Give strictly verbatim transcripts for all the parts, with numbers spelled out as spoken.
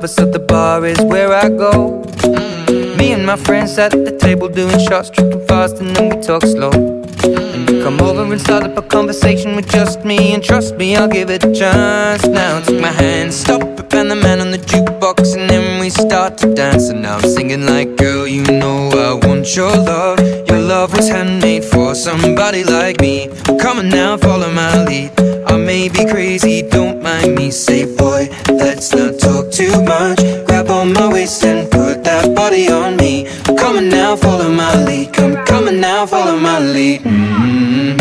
above us, so the bar is where I go. Me and my friends sat at the table doing shots, tripping fast, and then we talk slow. And you come over and start up a conversation with just me, and trust me, I'll give it a chance. Now take my hand, stop it, and the man on the jukebox, and then we start to dance. And now I'm singing like, girl, you know I want your love. Your love was handmade for somebody like me. Come on now, follow my lead. I may be crazy, don't mind me. Say, boy, let's not talk too much. Grab on my waist and put that body on me. Come on now, follow my lead. Come, come on now, follow my lead. mm-hmm.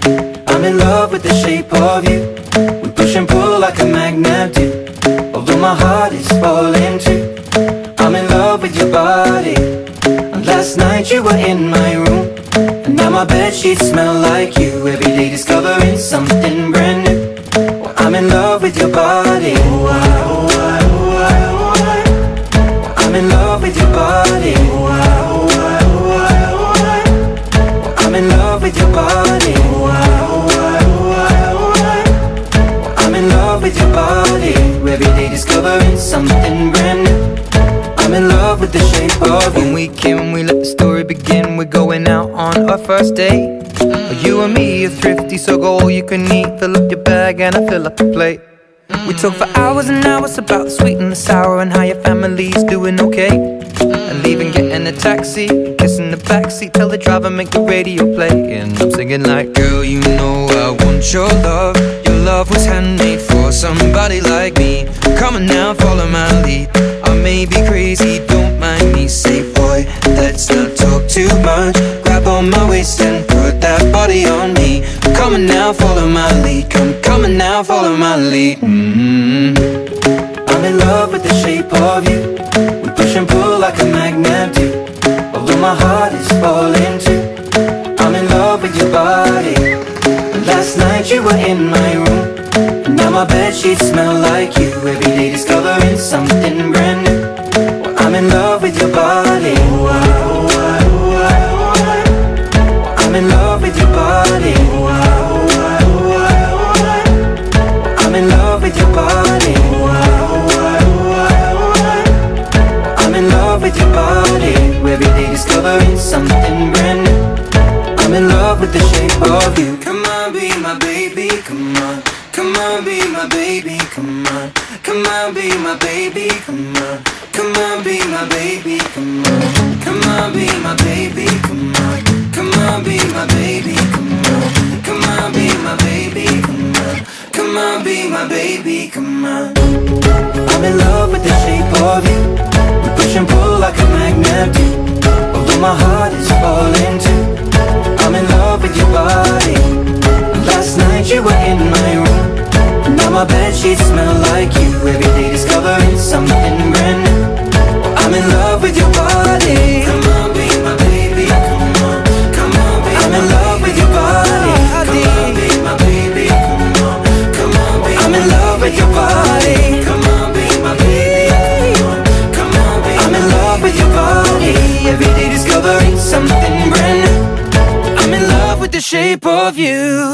I'm in love with the shape of you. We push and pull like a magnet do. Although my heart is falling too, I'm in love with your body. And last night you were in my room, and now my bedsheets smell like you. Every day discovering something brand new. Well, I'm in love with your body. Oh, I, oh, I, oh, I, oh, I. Well, I'm in love with your body. Oh, I, oh, I, oh, I, oh, I. Well, I'm in love with your body. Oh, I, oh, I, oh, I, oh, I. Well, I'm in love with your body. Every day discovering something brand new. I'm in love with the shape of you. When we came, we let the story begin. We're going out on our first date. Well, you and me are thrifty, so go all you can eat. Fill up your bag and I fill up the plate. We talk for hours and hours about the sweet and the sour, and how your family's doing okay. And leaving, getting a taxi, kissing the backseat, tell the driver make the radio play. And I'm singing like, girl, you know I want your love. Your love was handmade for somebody like me. Come on now, follow my lead. I may be crazy, don't mind me. Say, boy, let's not talk too much. Grab on my waist and put that body on me. Come on now, follow my lead. Come, come on now, follow my lead. mm-hmm. I'm in love with the shape of you. We push and pull like a magnet do. Although my heart is falling too, I'm in love with your body. And last night you were in my room, and now my bedsheets smell like you. Every day discovering something brand new. Well, I'm in love with your body. Oh, I, oh, I, oh, I, oh, I. Well, I'm in love with your body. Oh, I, oh, I, oh, I, oh, I. Well, I'm in love with your body. Oh, I, oh, I, oh, I, oh, I. Well, I'm in love with your body. Every day discovering something brand new. I'm in love with the shape of you. Come on, be my baby, come on. Come on, be my baby, come on. Come on, be my baby, come on. Come on, be my baby, come on. Come on, be my baby, come on. Come on, be my baby, come on. Come on, be my baby, come on. Come on, be my baby, come on. I'm in love with the shape of you. We push and pull like a magnet do. Although my heart is falling too, I'm in love with your body. And last night you were in my room, and now my bedsheets smell like you. Every day discovering something brand new. Well, I'm in love with your body. Come on, be my baby, come on. Come on, be I'm in love with your body. Come on, be my baby, come on. Come on, be I'm in love with your body. Come on, be my baby, come on. Come on, be I'm in love with your body. Every day discovering something brand new. I'm in love with the shape of you.